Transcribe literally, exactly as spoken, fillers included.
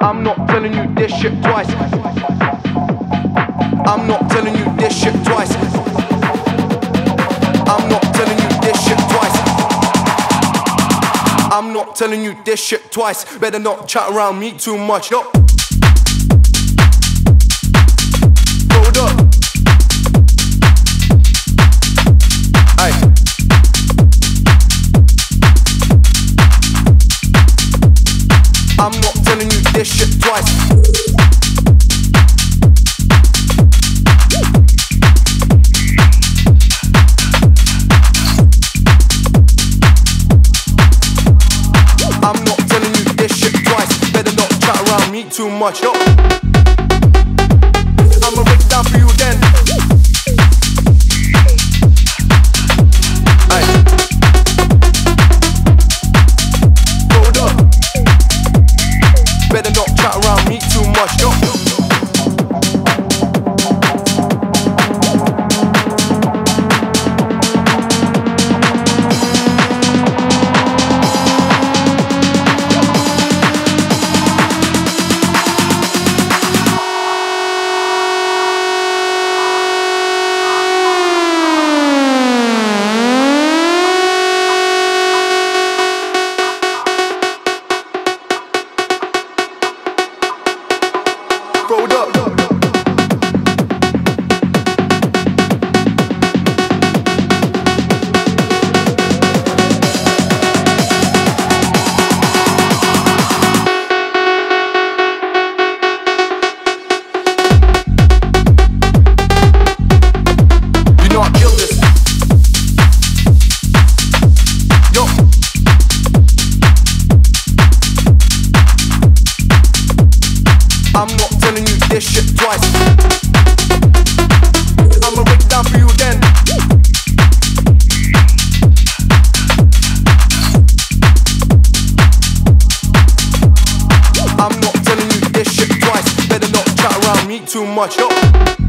I'm not telling you this shit twice. I'm not telling you this shit twice. I'm not telling you this shit twice. I'm not telling you this shit twice. Better not chat around me too much. Yo. Hold up. Aye. I'm not telling you this shit twice. I'm not telling you this shit twice. Better not chat around me too much. Yo. I'ma break it down for you again. Aye. Hold up. Better not chat around me too much. Yo. Rolled up. You know I killed this. Yo. I'm not telling you this shit twice. I'ma break it down for you again. I'm not telling you this shit twice. Better not chat around me too much. Yo.